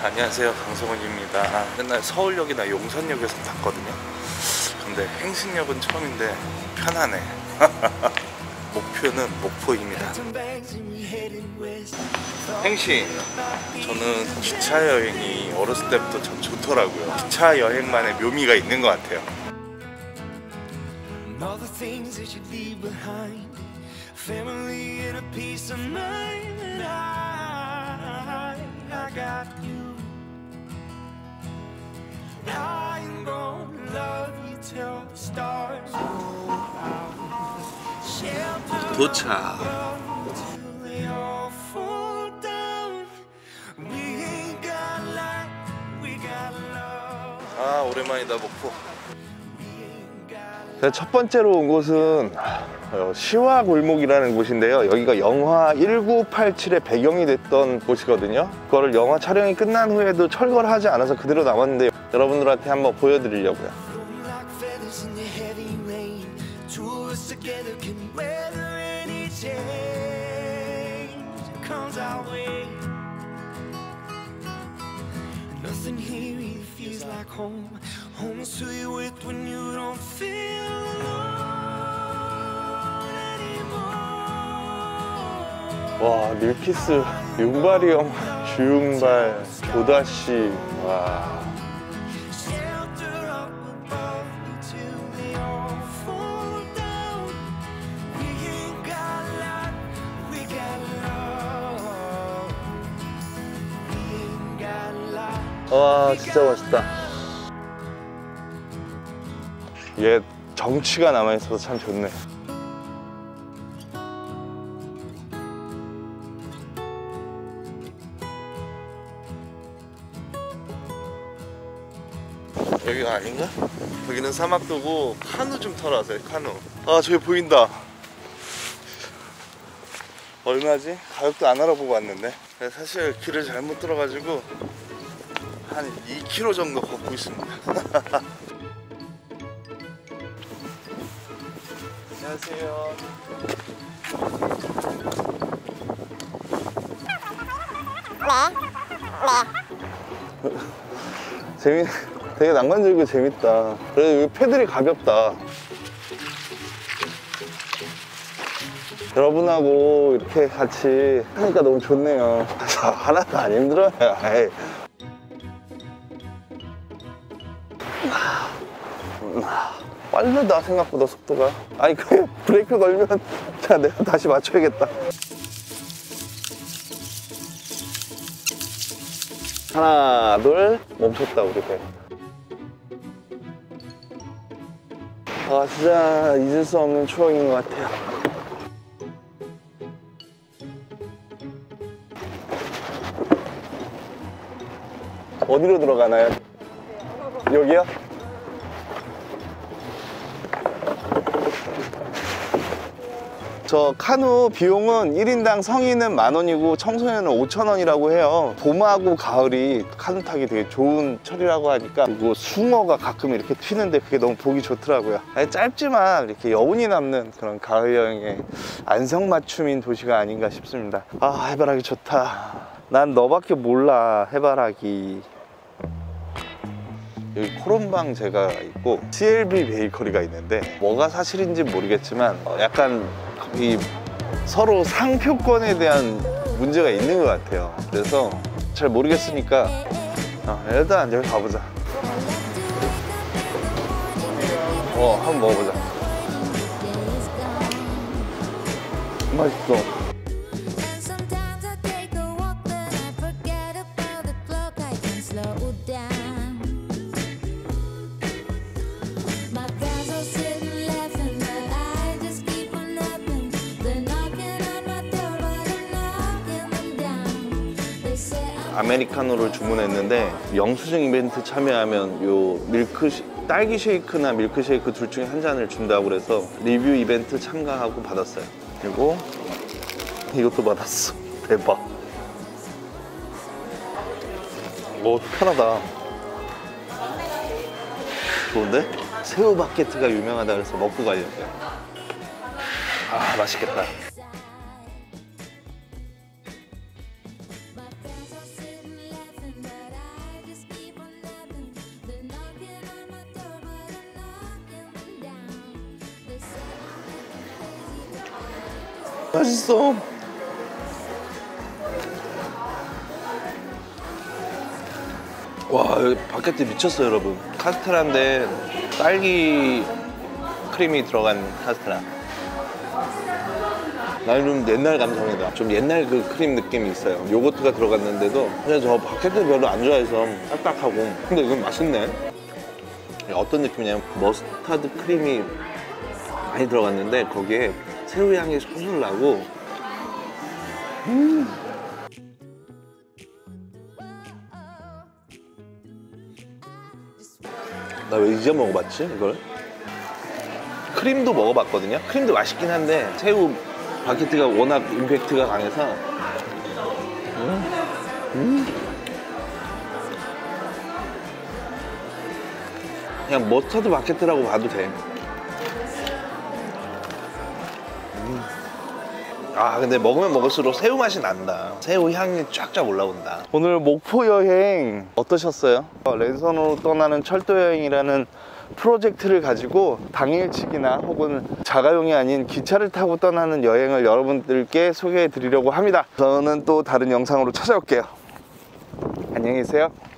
안녕하세요, 강성훈입니다. 맨날 서울역이나 용산역에서 탔거든요. 근데 행신역은 처음인데 편하네. 목표는 목포입니다. 행신, 저는 기차 여행이 어렸을 때부터 참 좋더라고요. 기차 여행만의 묘미가 있는 것 같아요. 도착. 아, 오랜만이다 목포. 제가 첫 번째로 온 곳은 시화 골목이라는 곳인데요. 여기가 영화 1987의 배경이 됐던 곳이거든요. 그거를 영화 촬영이 끝난 후에도 철거를 하지 않아서 그대로 남았는데 여러분들한테 한번 보여드리려고요. 와, 밀키스, 윤발이 형, 주윤발, 조다씨. 와. 와, 진짜 멋있다. 얘 정취가 남아있어서 참 좋네. 여기가 아닌가? 여기는 사막도고 카누 좀 타러 왔어요. 카누. 아, 저기 보인다. 얼마지? 가격도 안 알아보고 왔는데 사실 길을 잘못 들어가지고 한 2km 정도 걷고 있습니다. 안녕하세요. 되게 낭만적이고 재밌다. 그래도 여기 패들이 가볍다. 여러분하고 이렇게 같이 하니까 너무 좋네요. 하나도 안 힘들어요. 에이. 빠르다 생각보다 속도가. 아니 그 브레이크 걸면 자 내가 다시 맞춰야겠다. 하나 둘 멈췄다 우리 배. 아 진짜 잊을 수 없는 추억인 것 같아요. 어디로 들어가나요? 여기요? 저 카누 비용은 1인당 성인은 10,000원이고 청소년은 5,000원이라고 해요. 봄하고 가을이 카누 타기 되게 좋은 철이라고 하니까. 그리고 숭어가 가끔 이렇게 튀는데 그게 너무 보기 좋더라고요. 짧지만 이렇게 여운이 남는 그런 가을 여행의 안성맞춤인 도시가 아닌가 싶습니다. 아, 해바라기 좋다. 난 너밖에 몰라, 해바라기. 여기 코롬방 제가 있고 CLB 베이커리가 있는데 뭐가 사실인지 모르겠지만 약간 이 서로 상표권에 대한 문제가 있는 것 같아요. 그래서 잘 모르겠으니까 일단 여기 가보자. 한번 먹어보자. 맛있어. 아메리카노를 주문했는데 영수증 이벤트 참여하면 요 딸기 쉐이크나 밀크 쉐이크 둘 중에 한 잔을 준다고 그래서 리뷰 이벤트 참가하고 받았어요. 그리고 이것도 받았어. 대박. 오, 편하다. 좋은데? 새우 바게트가 유명하다 그래서 먹고 가려고요. 아, 맛있겠다. 맛있어. 와, 여기 바게트 미쳤어요, 여러분. 카스테라인데 딸기 크림이 들어간 카스테라. 나는 좀 옛날 감성이다. 좀 옛날 그 크림 느낌이 있어요. 요거트가 들어갔는데도 그냥 저 바게트 별로 안 좋아해서 딱딱하고. 근데 이건 맛있네. 어떤 느낌이냐면 머스타드 크림이 많이 들어갔는데 거기에 새우 향이 솔솔 나고. 나 왜 이제 먹어봤지 이걸? 크림도 먹어봤거든요. 크림도 맛있긴 한데 새우 바게트가 워낙 임팩트가 강해서 그냥 머스타드 바게트라고 봐도 돼. 아, 근데 먹으면 먹을수록 새우 맛이 난다. 새우 향이 쫙쫙 올라온다. 오늘 목포 여행 어떠셨어요? 랜선으로 떠나는 철도 여행이라는 프로젝트를 가지고 당일치기나 혹은 자가용이 아닌 기차를 타고 떠나는 여행을 여러분들께 소개해 드리려고 합니다. 저는 또 다른 영상으로 찾아올게요. 안녕히 계세요.